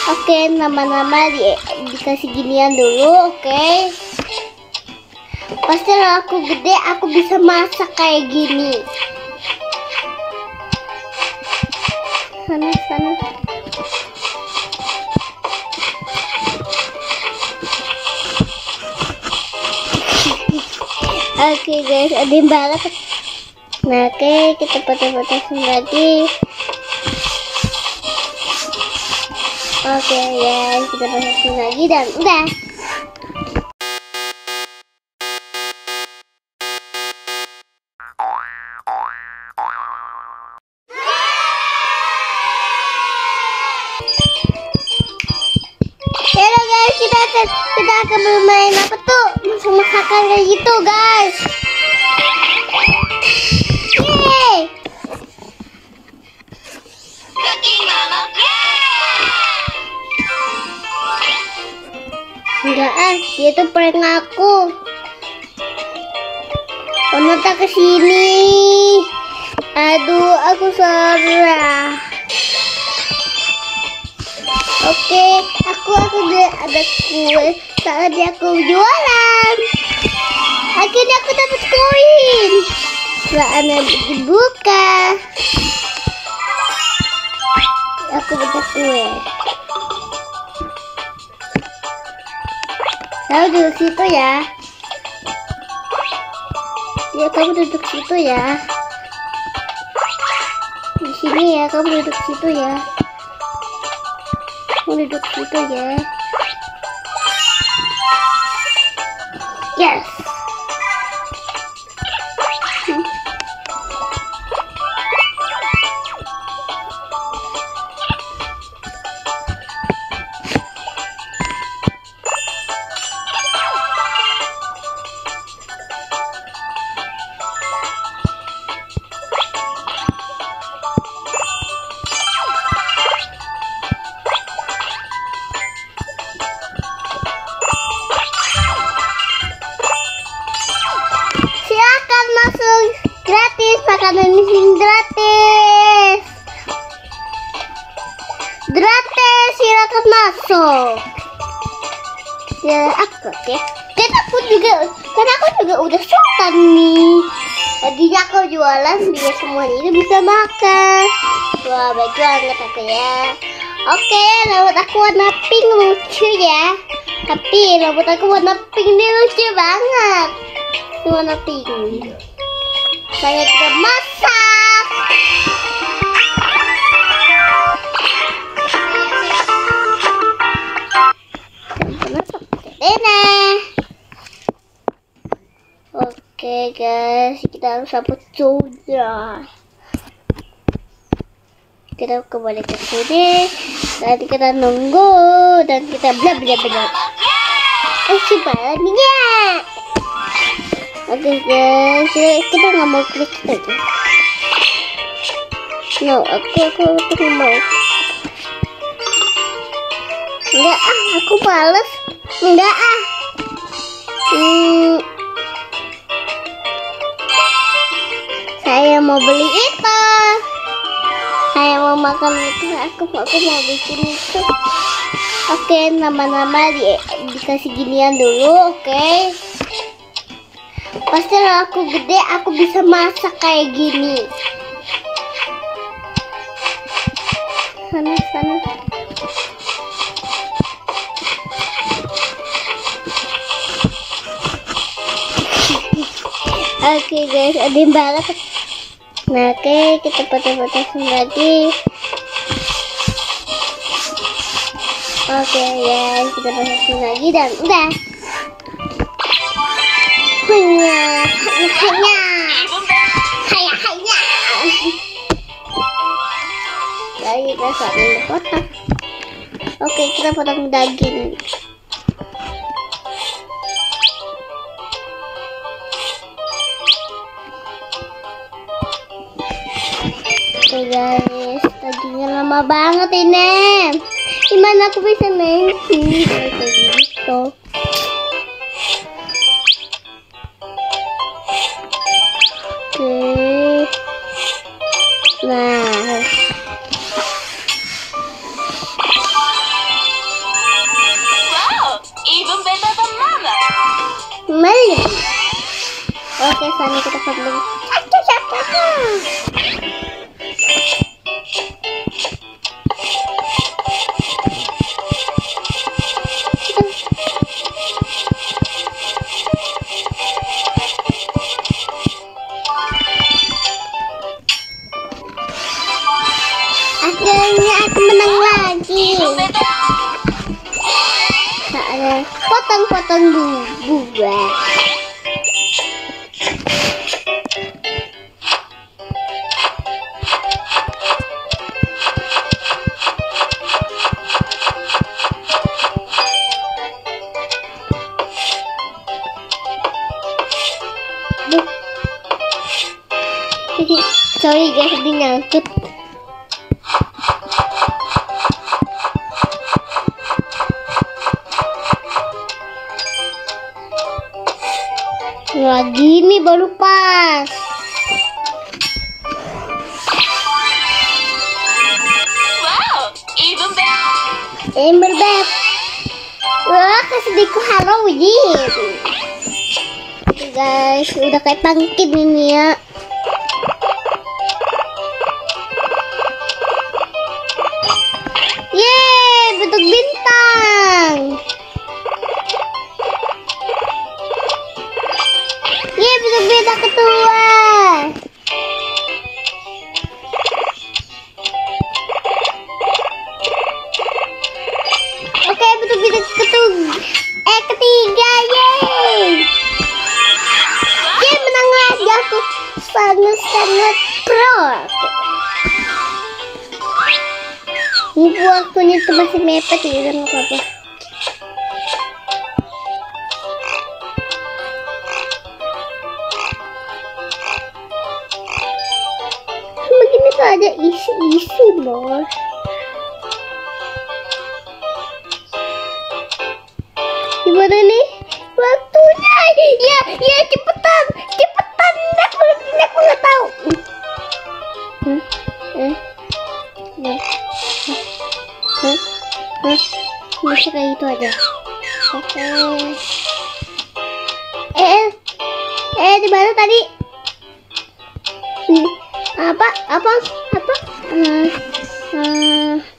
Oke, nama-nama dikasih ginian dulu, oke. Pasti kalau aku gede, aku bisa masak kayak gini. Sana. Oke guys, ada yang balap. Nah, oke, kita potong-potong lagi. Oke guys, kita potong lagi dan udah. Halo guys, kita akan bermain apa tuh? Masak-masakan kayak gitu guys. Yeay. Enggak dia tuh prank aku. Onota kesini. Aduh, aku salah. Oke, aku udah ada kue. Saatnya aku jualan. Akhirnya aku dapat koin. Saatnya dibuka. Aku dapat kue. Saya duduk situ ya. Ya, kamu duduk situ ya. Di sini ya, kamu duduk situ ya. Kamu duduk situ ya. Yes. Makanan missing gratis. Silakan masuk. Ya, aku oke. Kan aku juga udah sultan nih. Tadinya aku jualan biar semuanya itu bisa makan. Wah, baik banget aku ya. Oke, rambut aku warna pink lucu ya. Tapi rambut aku warna pink ini lucu banget. Ini warna pink. Saya juga masak. Oke guys, kita harus sabut sudah. Kita kembali ke sini. Nanti kita nunggu dan kita bla. Sebenarnya. Oke guys, kita nggak mau klik aja. No, aku nggak mau. Enggak aku males. Enggak Saya mau beli itu. Saya mau makan itu. Aku mau bikin itu. Oke, nama-nama dikasih ginian dulu, oke. Pasti kalau aku gede, aku bisa masak kayak gini. Sana. Oke guys, ada yang balap. Nah, oke, kita potong-potong lagi. Oke guys, kita potong lagi dan udah. Hanya. Lagi kita sambil potong. Oke, kita potong daging. Oke guys, dagingnya lama banget ini. Gimana aku bisa main sih kayak gitu? Oke. Nah. family. Oke, sana kita family. Akhirnya aku menang lagi. Saatnya potong-potong buah. Sorry guys, ini nyangkut. Wah, gini baru pas. Wow, Ember Beb. Wah, kesediku Halloween. Oke guys, udah kayak pangkin ini ya. Yeay, bentuk bintang. Yeay, bentuk bintang ketua. Oke, bentuk bintang ketiga, yeay. Yeay, menang lagi aku. Sangat-sangat pro. Ini waktunya itu masih mepet ya, kan apa-apa. Begini tuh ada isi-isi, bos. Gimana nih waktunya? Ya cepetan. Aku nggak tahu. Bisa kayak gitu aja. Oke. Di mana tadi? Apa?